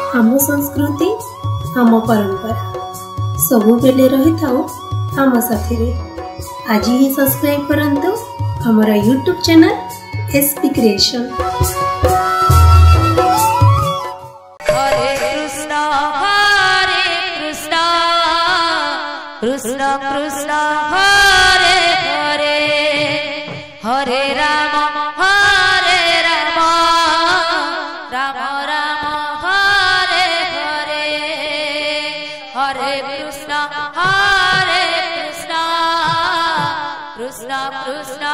आम संस्कृति आम परंपरा सबु बेले रही थाओ आम साथी रे। आज ही सब्सक्राइब करंतु हमारा YouTube channel SP creation. Krishna Krishna Hare Hare Hare Ram Ram Ram Hare Hare Hare Krishna Krishna Krishna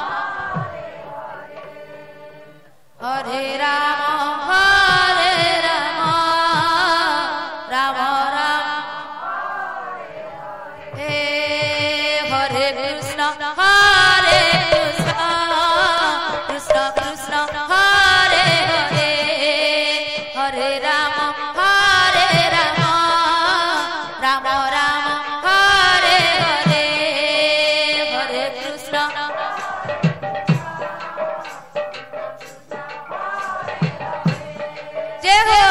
Hare Ram Ram Ram Hare Krishna Krishna Krishna Hare Hare Hare Ram Ram Ram Hare Hare Hare Krishna जय हो।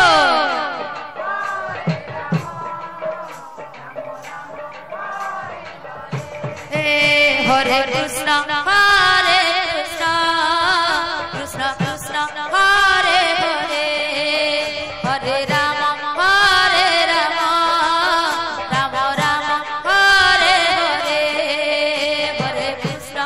हरे कृष्ण कृष्ण कृष्ण हरे हरे हरे राम राम राम हरे हरे हरे कृष्ण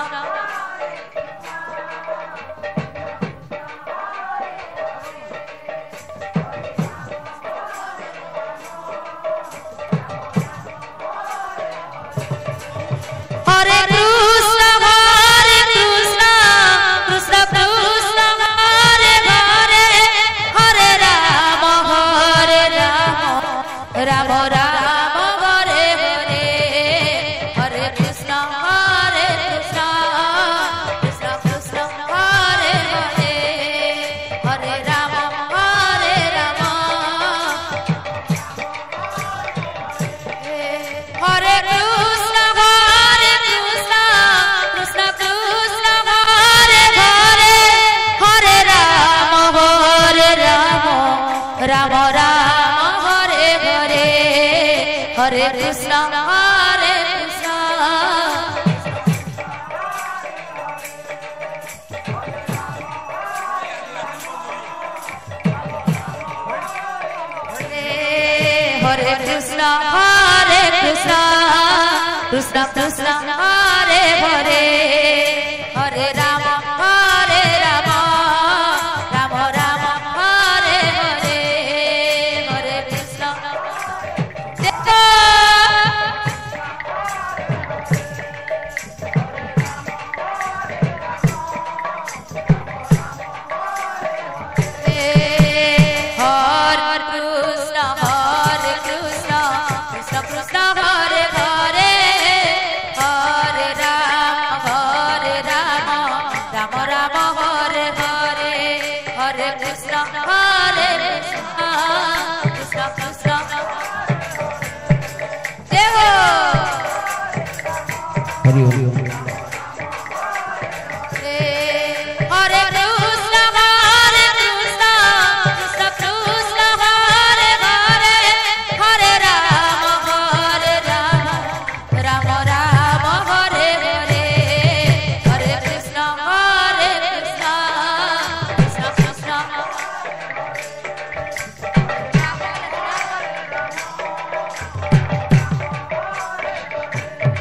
हरे राम राम हरे हरे हरे कृष्ण कृष्ण कृष्ण हरे हरे हरे राम हरे कृष्ण कृष्ण कृष्ण हरे हरे हरे राम राम राम हरे हरे हरे कृष्ण हरे कृष्ण कृष्ण कृष्ण हरे हरे हरे राम राम राम हरे हरे हरे कृष्ण कृष्ण हरे हरे हरे राम राम राम हरे हरे हरे कृष्ण कृष्ण कृष्ण जय हो। हरि हरि हरे कृष्ण कृष्ण कृष्ण हरे हरे हरे राम राम राम हरे हरे हरे कृष्ण कृष्ण कृष्ण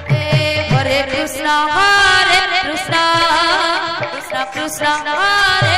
हरे कृष्ण कृष्ण कृष्ण हरे